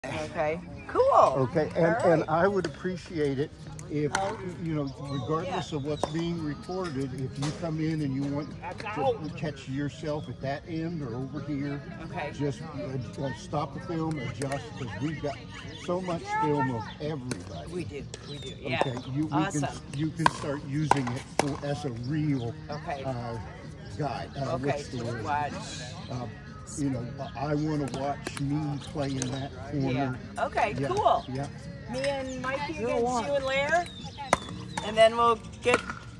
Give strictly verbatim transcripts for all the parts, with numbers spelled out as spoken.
Okay, cool. Okay, and, right. and I would appreciate it if, Oh. you know, regardless Yeah. of what's being recorded, if you come in and you want to catch yourself at that end or over here, Okay. just uh, uh, stop the film, adjust, because we've got so much film of everybody. We do, we do, yeah. Okay, you, we awesome. can, you can start using it for, as a real Okay. uh, guide. Uh, Okay, what's the just word? watch. Uh, you know, I want to watch me play in that corner. Yeah. Okay, yeah. cool. Yeah. Me and Mikey against you and Lair, and then we'll get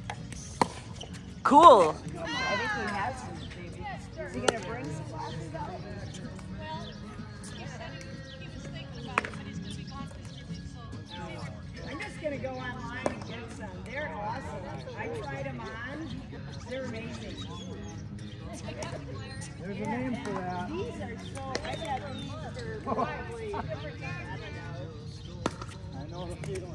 cool. I think he has some, baby. Is he gonna bring some glasses out? I'm just gonna go online and get some. They're awesome. I tried them on. They're amazing. There's a name for that. These are so. I've had these for probably. I don't know. I know the feeling.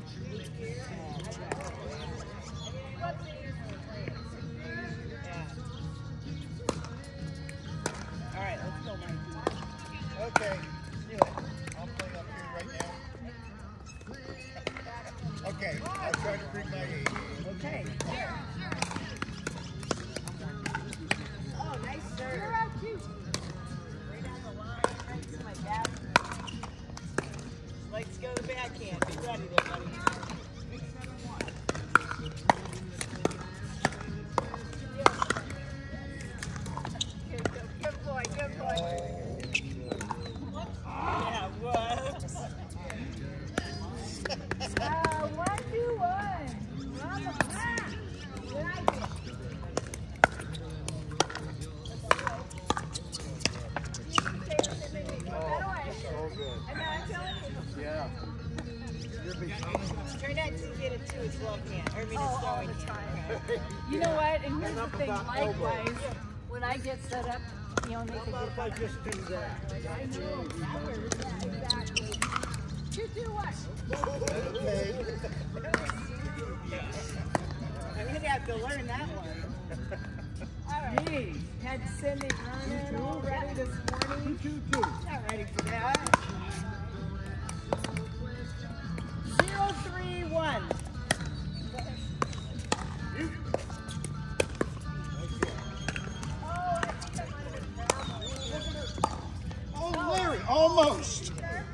All right, let's go, Mikey. Okay, do it. I'll play up here right now. Okay, I'll try to bring my A. Okay. Oh, nice serve. You're out too. Right on the line, right to my back. Let's go to the backhand. Be ready there, buddy. Good, good, good boy, good boy. Yeah, what? Uh, one, two, one. We're on the path. Like it. Yeah. Try not to get it to his left hand. Or I mean, Oh, his all throwing the hand. You know what? And here's the thing, likewise, when I get set up, you know, they can get I just do that. I know. Yeah, exactly. Two, two, one. Okay. I'm going to have to learn that one. All right. Geez, had Cindy running all ready this morning. Two, two. Not ready for that. Zero, three, one. Oh, Larry, almost.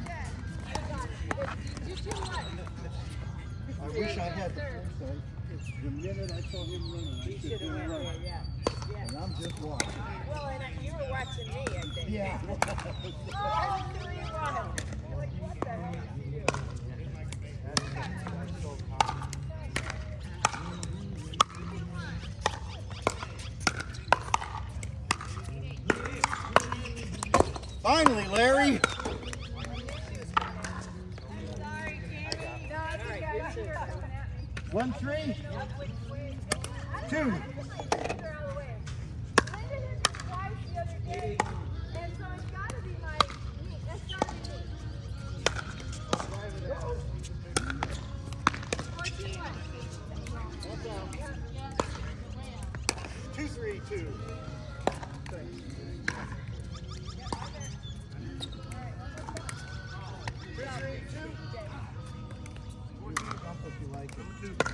I wish I had the foresight. The minute I saw him running, I should have run. Yeah. And I'm just watching. Well, and I- you were watching me, I think. Yeah. One, three, one. What the heck? Finally, Larry. One, three, two. Two, three, two. If you like it.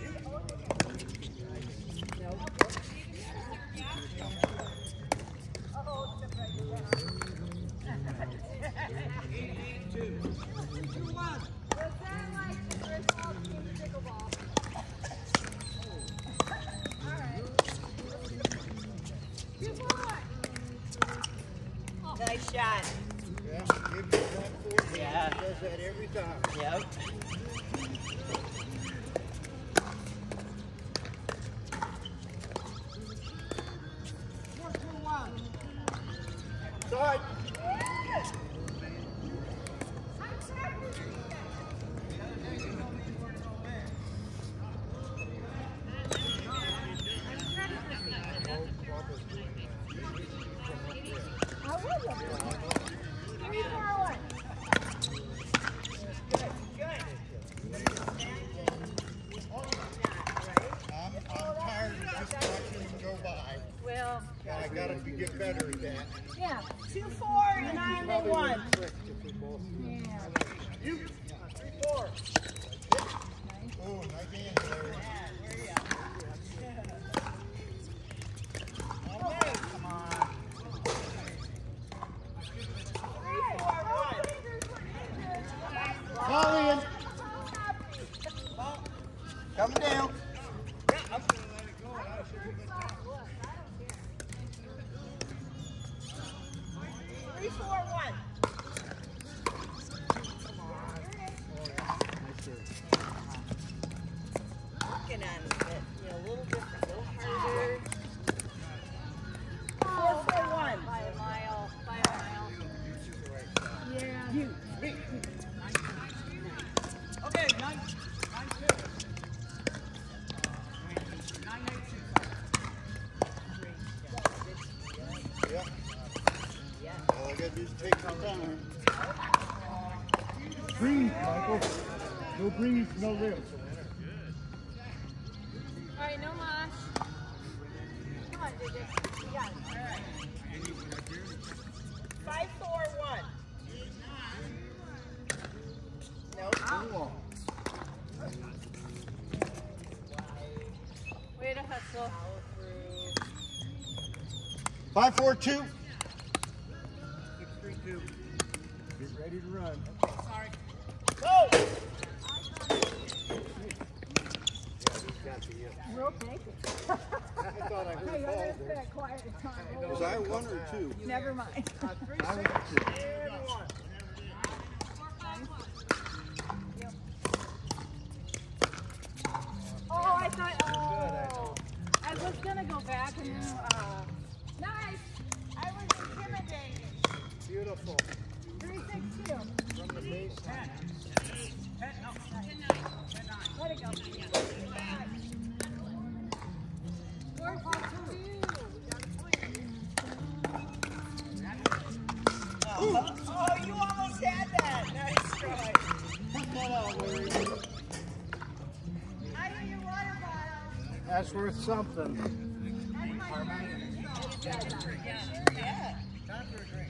Nice shot. Yeah, give me that four. Yeah. He does that every time. Yep. Side. Good, good. Okay, nine, nine two. Nine eight six. Yeah. All I gotta do is take my time. Breathe, Michael. No breathe, no live. All right, no mosh. Come on, J J. You got it. Five, four, one. No. Way to hustle. Five, four, two. Six, three, two. Get ready to run. Sorry. Go! We'll take it. I thought I heard Hey, fall. it's been a quiet time. Was I one or two? Never mind. Three, I six, was two. and one. Oh, I thought, oh. I was going to go back and then, uh, nice. I was intimidated. Beautiful. three six two. From the base. Ten. Ten, no. Let it go. Four, four, two. Oh, oh, you almost had that. Nice try. Put that out, Larry. I hear your water bottle. That's worth something. That's my drink. Yeah. Time for a drink.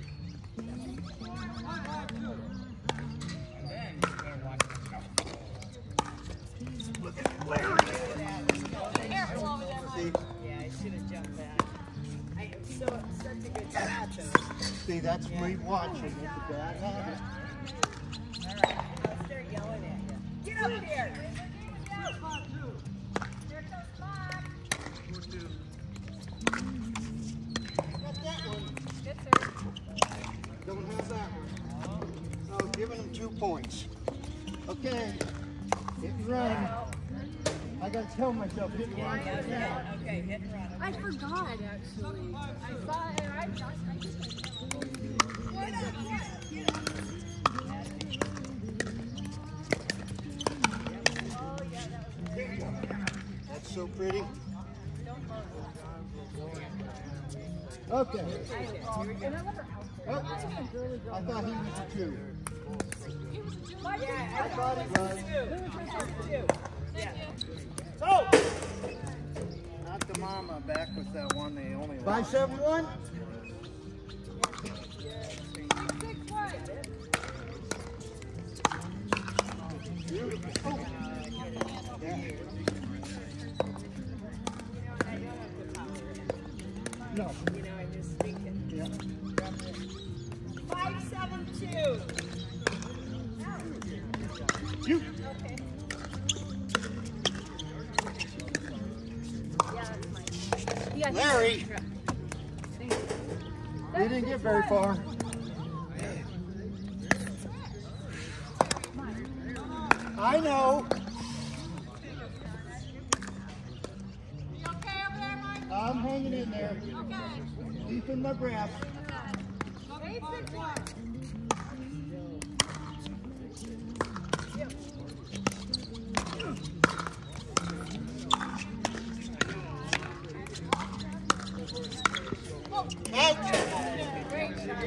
Careful over there, Mike. See, Yeah, I should have jumped back. I am so such a good shot though. see, that's me watching. It's a bad habit. Alright, I'll start yelling at you. Get up here! Here comes Mike. Got that one. Good, sir. Don't have that one. I was giving him two points. Okay. Hit and run. I gotta tell myself hit and run. Okay, hit and run. I forgot, actually. I saw it. I just, I just Get up, get up, get up. Oh yeah, that was good. That's so pretty. Okay. And I love her outfit. Oh, I thought he was a two. Yeah, I thought he was. two. Two. Yeah. So, Not the mama back with that one they only Five, seven, one. Beautiful. Oh. Yeah. No. you know, I'm just thinking. Yeah. Five, seven, two. You. Okay. Yeah, that's mine. You got Larry. Thank you. We didn't get very far. I know. You okay over there, Mike? I'm hanging in there. Okay. Deep in my breath. Eight, six, one. Out. Great shot.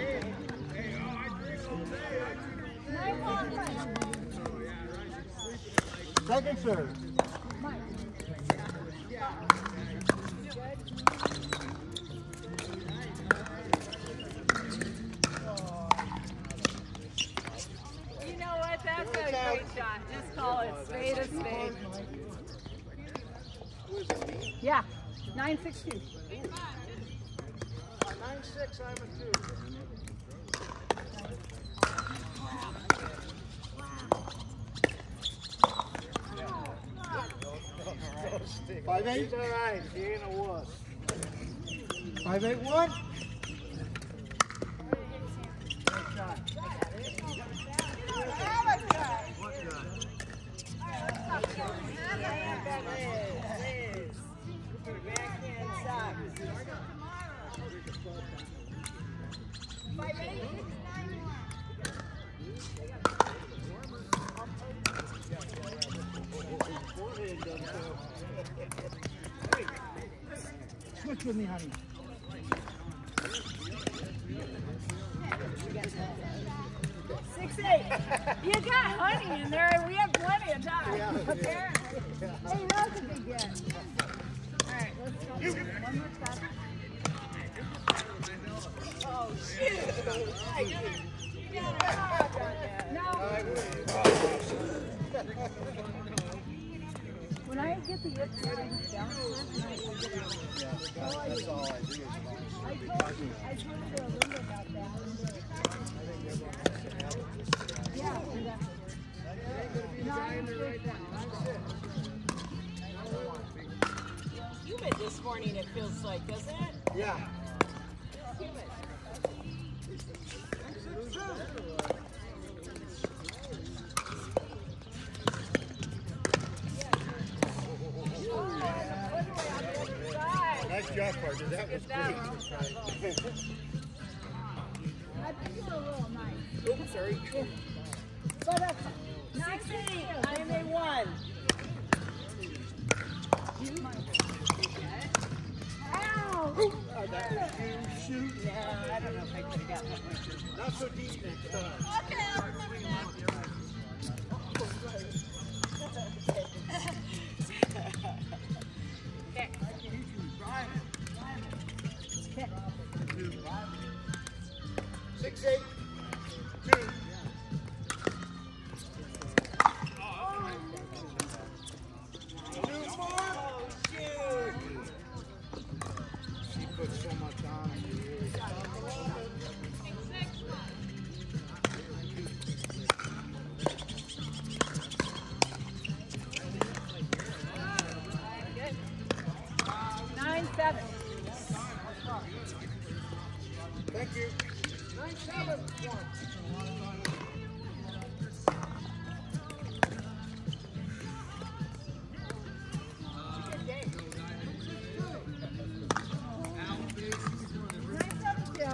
Nine, one, one. Second serve. Mike. You know what? That's a great shot. Just call it spade a spade. Yeah. Nine six two. Nine six, I'm a two. Five eight. She's all right. She ain't a wuss. Five eight one. Switch with me, honey. Six eight. You got honey in there, and we have plenty of time. Yeah, apparently. Yeah. Hey, that was a big get. All right, let's go. One more stop. Oh shoot! You got a hog on that. No. When I get the yips downstairs, and I will get out. That's all I do is about I told you, I told you a little bit about that. Yeah, Humid this morning, it feels like, doesn't it? Yeah. Humid. Nice job, partner. That was great. I think you're a little nice. Oh, sorry. But uh, Six eight. I am a one. ow! Oh, that was you. Shoot. Yeah, I don't know if I could have got that one. Not so deep next time. Okay, I'll remember that. Six, eight, two. Oh, shoot. She put so much on it. Nine seven. Thank you. Nine, seven, one. Nine seven two.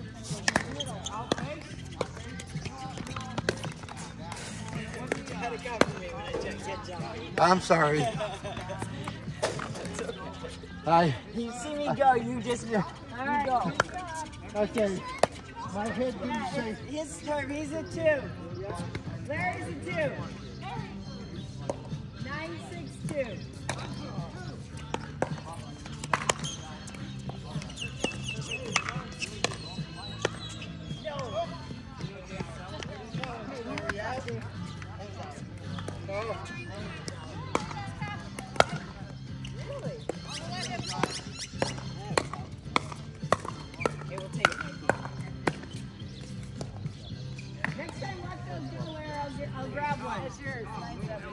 Had it come for me when I just get jumping. I'm sorry. I, You see me go, you just you go. okay. My head didn't say. His turn, he's a two. Larry's a two. Nine six two. Oh. Really? Okay, we'll take it. Next time, watch those go where I'll, get, I'll grab one. It's yours. Nine seven.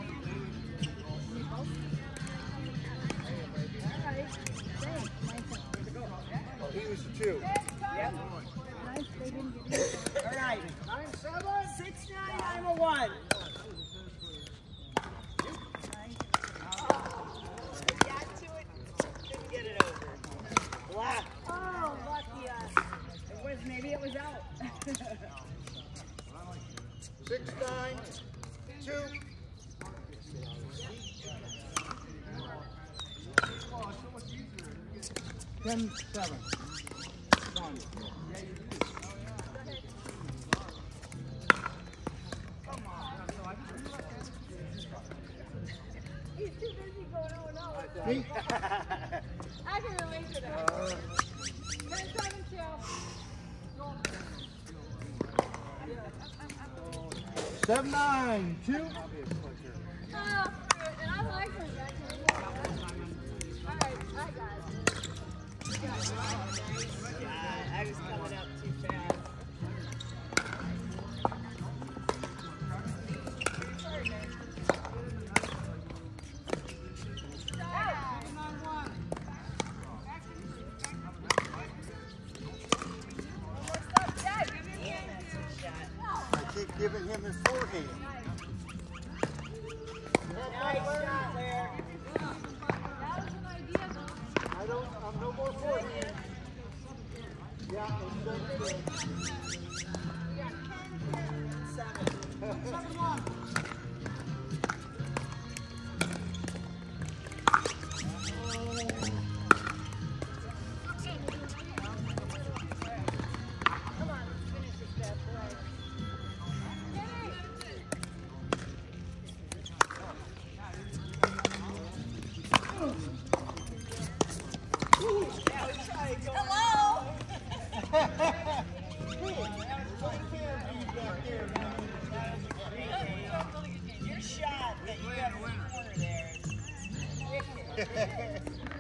All right. Thanks. Nine seven. Oh, he was a two. Yep. Nice. They didn't get it. All right. Nine, seven. Six nine, I'm a one. Got to it, didn't get it over. Black. Oh, lucky us. It was, maybe it was out. Six, nine, two. Ten, seven. One. He's too busy going, oh no. Eight. I can relate to that. Ten seven two. Seven, nine, two. Oh, and I like her actually. All right, I got it. Yeah, I was coming up too fast. I keep giving him his forehand. Nice shot, Larry. I don't, I'm no more forehand. Yeah, it's Seven. seven, one. Hi, go Hello. Your shot that you have in the corner there is wicked.